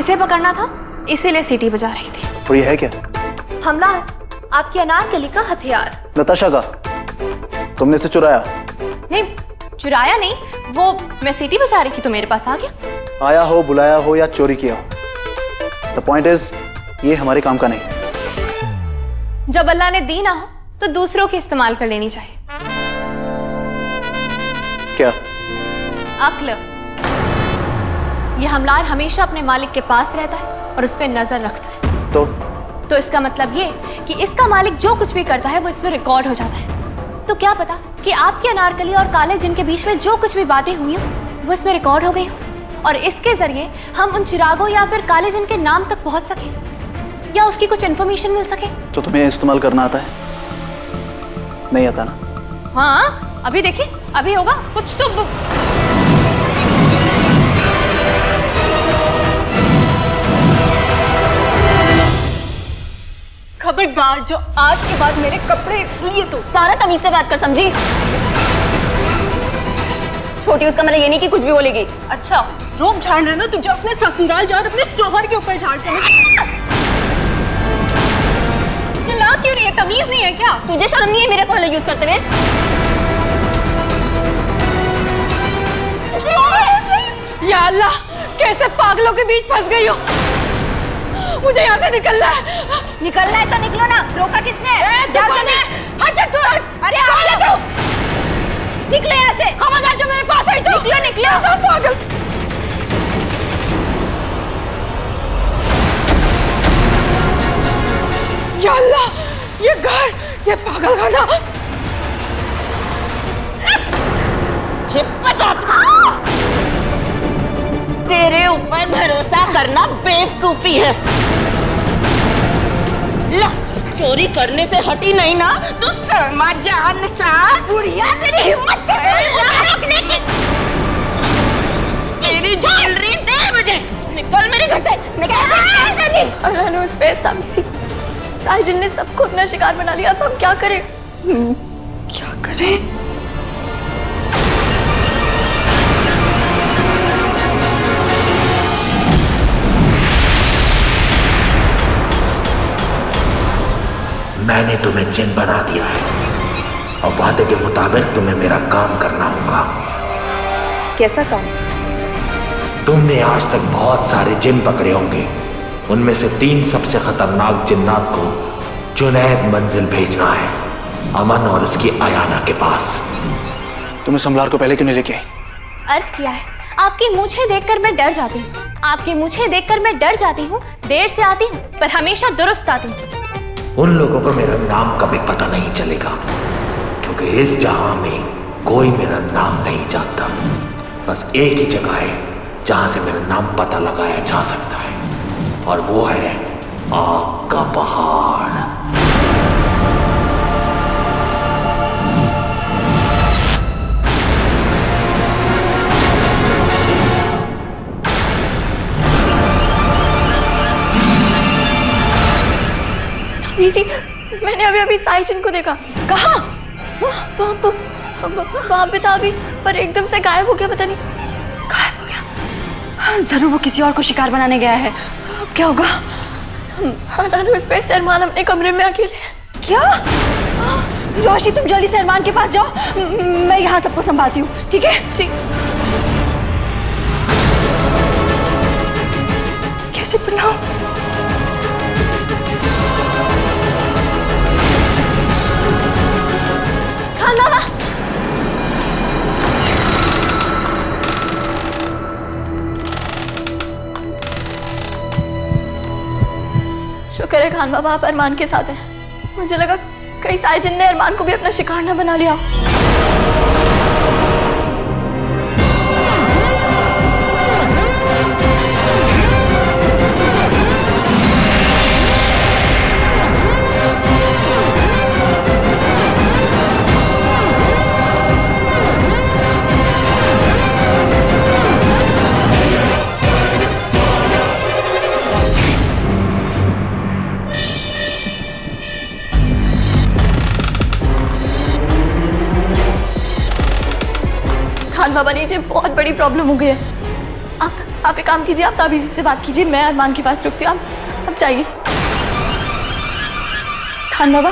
इसे पकड़ना था, इसीलिए सीटी बजा रही थी। और ये है क्या? हमला है, आपकी अनारकली का हथियार। नताशा का? तुमने इसे चुराया? नहीं, चुराया नहीं, वो मैं सीटी बजा रही थी तो मेरे पास आ गया। आया हो, बुलाया हो या चोरी किया हो, द पॉइंट इज ये हमारे काम का नहीं। जब अल्लाह ने दी ना हो तो दूसरों की इस्तेमाल कर लेनी चाहिए। क्या? अक्ल। ये हमलार हमेशा अपने मालिक के पास रहता है और उस पर नजर रखता है। तो इसका मतलब ये कि इसका मालिक जो कुछ भी करता है वो इसमें रिकॉर्ड हो जाता है। तो क्या पता कि आपकी अनारकली और काले जिन के बीच में जो कुछ भी बातें हुई हो वो इसमें रिकॉर्ड हो गई हो, और इसके जरिए हम उन चिरागों या फिर काले जिन के नाम तक पहुंच सके या उसकी कुछ इन्फॉर्मेशन मिल सके। तो तुम्हें इस्तेमाल करना आता है? नहीं आता ना? हाँ, अभी देखिए, अभी होगा कुछ तो। खबरदार, जो आज के बाद मेरे कपड़े इसलिए तो। सारा तमीज से बात कर, समझी? छोटी, उसका मतलब ये नहीं कि कुछ भी बोलेगी। अच्छा, रोब झाड़ रहे ना तुझे अपने ससुराल जा और अपने शोहर के ऊपर झाड़ रहे। चिल्ला क्यों रही है? तमीज नहीं है क्या? तुझे शर्म नहीं है मेरे को यूज करते हुए? या अल्लाह, कैसे पागलों के बीच फंस गई हो। मुझे यहाँ से निकलना है। निकलना है तो निकलो ना, रोका किसने? अरे आगे तू निकलो यहाँ से। खबरदार, जो मेरे पास आई तो निकलो निकलो। पागल। या अल्लाह, ये घर, ये पागल खाना। पता था तेरे ऊपर भरोसा करना बेवकूफी है। ला, चोरी करने से हटी नहीं ना तो शर्मा जान सा। बुढ़िया, तेरी हिम्मत रखने की। मेरी ज्वेलरी दे मुझे। निकल मेरे घर से। अल्लाह ने उस पे साहिजिन ने सबको अपना शिकार बना लिया। अब हम क्या करें? क्या करें? मैंने तुम्हें जिन बना दिया है और वादे के मुताबिक तुम्हें मेरा काम करना होगा। कैसा काम? तुमने आज तक बहुत सारे जिन पकड़े होंगे, उनमें से 3 सबसे खतरनाक जिन्नात को जुनैद मंजिल भेजना है, अमन और उसकी आयाना के पास। तुम्हें समलार को पहले क्यों नहीं लेके आई? अर्ज किया है, आपकी मूछें देखकर मैं डर जाती हूँ। आपकी मूछें देखकर मैं डर जाती हूँ। देर से आती हूँ पर हमेशा दुरुस्त आती हूँ। उन लोगों को मेरा नाम कभी पता नहीं चलेगा, क्योंकि इस जहां में कोई मेरा नाम नहीं जानता। बस एक ही जगह है जहां से मेरा नाम पता लगाया जा सकता है, और वो है आग का पहाड़। मैंने अभी साहिजिन को देखा। कहाँ? वहाँ पे था अभी, पर एकदम से गायब हो गया। पता नहीं गायब हो गया। जरूर वो किसी और को शिकार बनाने गया है। अब क्या होगा? अरमान अपने कमरे में अकेले। क्या? रोशनी, तुम जल्दी से अरमान के पास जाओ, मैं यहाँ सबको संभालती हूँ, ठीक है? जी। कैसे बनाऊं? खान बाबा, शुक्र है खान बाबा आप अरमान के साथ हैं। मुझे लगा कहीं साहिजिन ने अरमान को भी अपना शिकार न बना लिया। खान बाबा, नीचे बहुत बड़ी प्रॉब्लम हो गई है। आप एक काम कीजिए, आप ताबीज़ी से बात कीजिए, मैं अरमान के पास रुकती हूँ। आप जाइए। खान बाबा,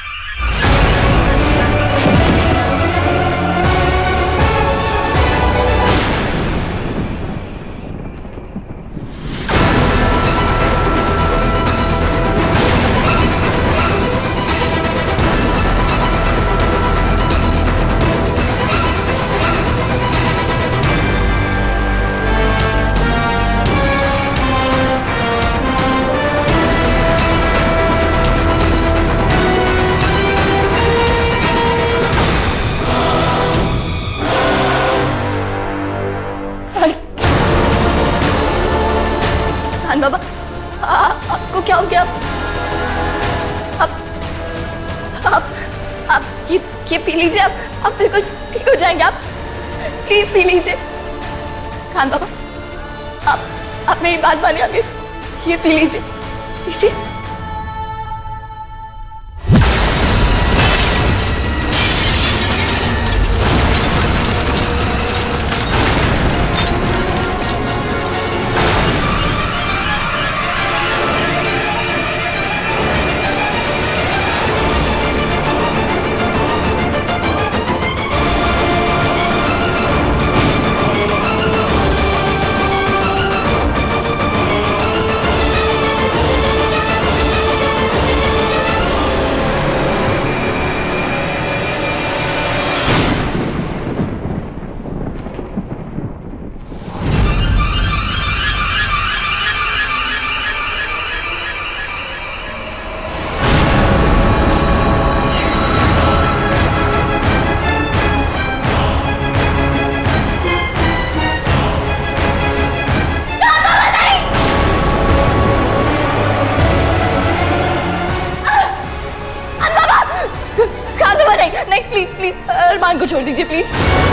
बाबा, आपको क्या हो गया? आप ये पी लीजिए, आप बिल्कुल ठीक हो जाएंगे। आप प्लीज पी लीजिए। खान बाबा, आप मेरी बात मानिए, आप ये पी लीजिए, लीजिए। नहीं, प्लीज प्लीज अरमान को छोड़ दीजिए, प्लीज।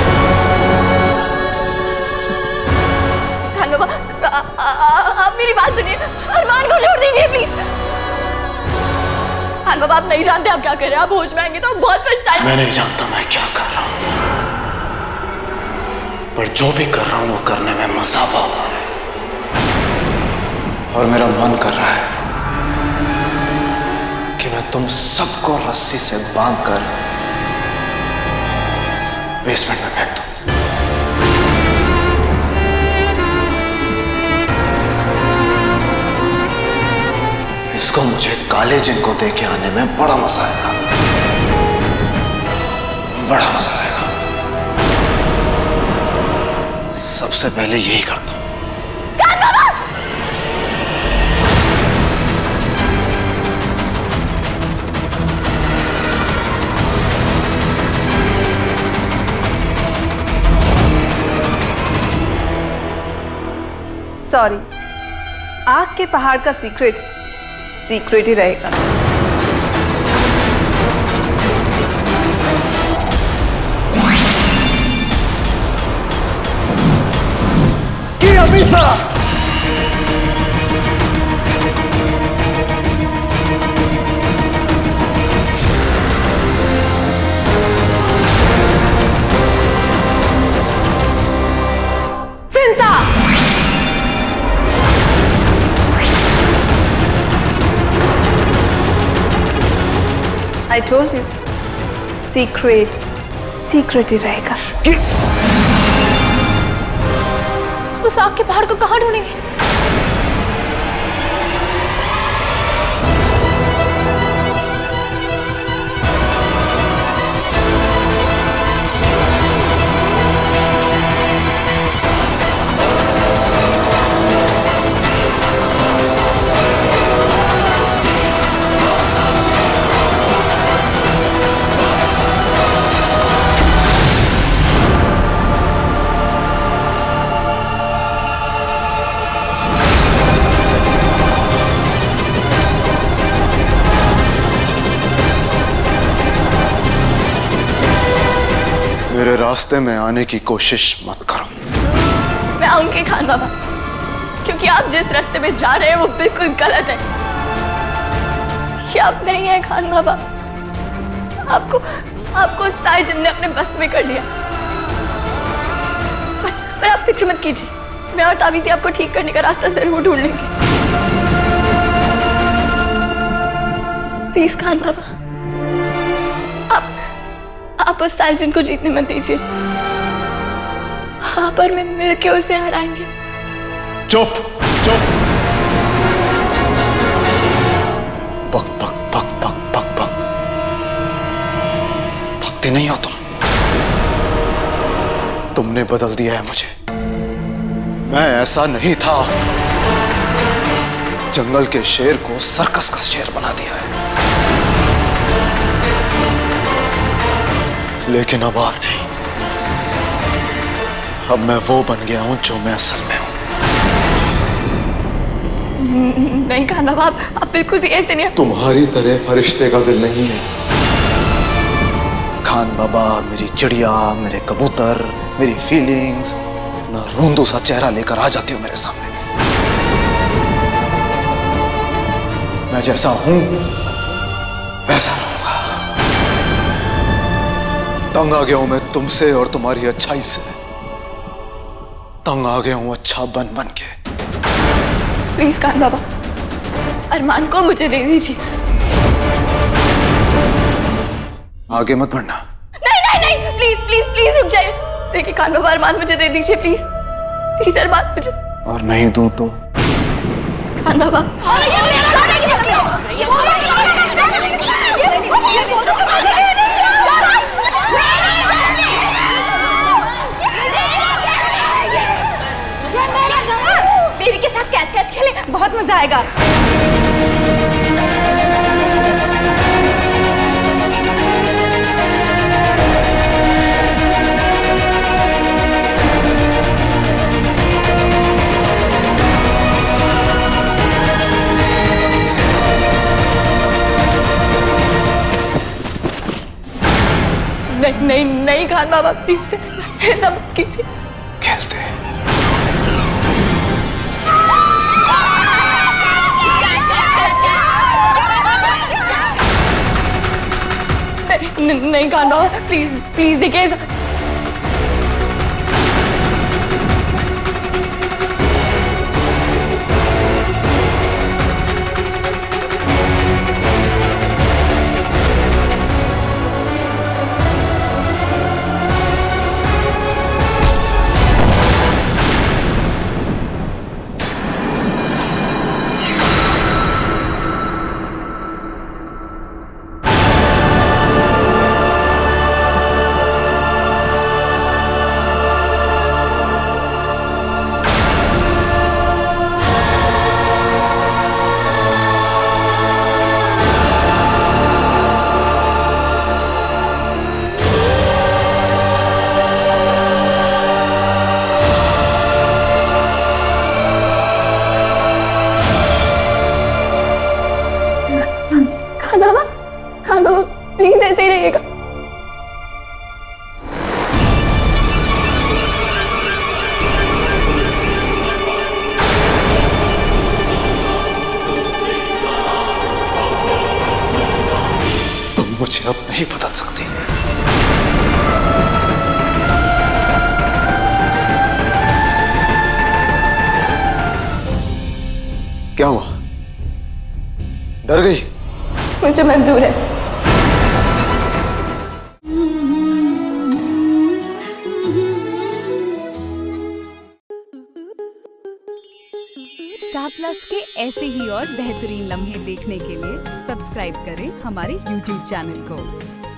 खान बाबा, आप मेरी बात सुनिए, अरमान को छोड़ दीजिए, प्लीज। खान बाबा, आप नहीं जानते आप क्या कर रहे हैं, आप होश में आएंगे तो बहुत पछताएंगे। मैं नहीं जानता मैं क्या कर रहा हूं, पर जो भी कर रहा हूं वो करने में मजा बहुत आ रहा है और मेरा मन कर रहा है कि मैं तुम सबको रस्सी से बांधकर बेसमेंट में फेंक दूं। इसको मुझे काले जिन को दे के आने में बड़ा मजा आएगा, बड़ा मजा आएगा। सबसे पहले यही करता हूं। सॉरी, आग के पहाड़ का सीक्रेट ही रहेगा। I told you, सीक्रेट ही रहेगा। उस आग के पहाड़ को कहाँ ढूंढेंगे? मेरे रास्ते में आने की कोशिश मत करो। मैं आऊंगी खान बाबा, क्योंकि आप जिस रास्ते में जा रहे हैं वो बिल्कुल गलत है। ये आप नहीं है खान बाबा, आपको ताईजन ने अपने बस में कर लिया। पर आप फिक्र मत कीजिए, मैं और ताबीज़ी आपको ठीक करने का रास्ता जरूर ढूंढ लेंगे। प्लीज खान बाबा, आप उस सार्जन को जीतने मत दीजिए। आप और मैं मिलके उसे हराएंगे। चुप चुप। बक बक बक बक बक बक। थकती नहीं हो तुमने बदल दिया है मुझे। मैं ऐसा नहीं था। जंगल के शेर को सर्कस का शेर बना दिया है। लेकिन अब और नहीं। अब मैं वो बन गया हूं जो मैं असल में हूं। नहीं खान बाबा, आप बिल्कुल भी ऐसे नहीं। तुम्हारी तरह फरिश्ते का दिल नहीं है खान बाबा। मेरी चिड़िया, मेरे कबूतर, मेरी फीलिंग्स, ना रोंदू सा चेहरा लेकर आ जाती हो मेरे सामने। मैं जैसा हूं वैसा रहूंगा। तंग आ गया हूं मैं तुमसे और तुम्हारी अच्छाई से। तंग आ गया हूं अच्छा बन बन के। प्लीज खान बाबा, अरमान को मुझे दे दीजिए। आगे मत बढ़ना। नहीं नहीं नहीं, प्लीज प्लीज प्लीज रुक जाइए। देखिए खान बाबा, अरमान मुझे दे दीजिए प्लीज। प्लीज अरमान मुझे। और नहीं दूं तो? खान बाबा, बेबी के साथ कैच कैच खेले, बहुत मजा आएगा। नहीं नहीं नहीं खान बाबा, प्लीज ऐसा मत कीजिए। खेलते नहीं खान बाबा, प्लीज प्लीज देखिए। खान बाबा, प्लीज ऐसे ही रहिएगा। तुम मुझे अब नहीं बदल सकती। क्या हुआ? डर गई? मुझे मंजूर है। स्टार प्लस के ऐसे ही और बेहतरीन लम्हे देखने के लिए सब्सक्राइब करें हमारे YouTube चैनल को।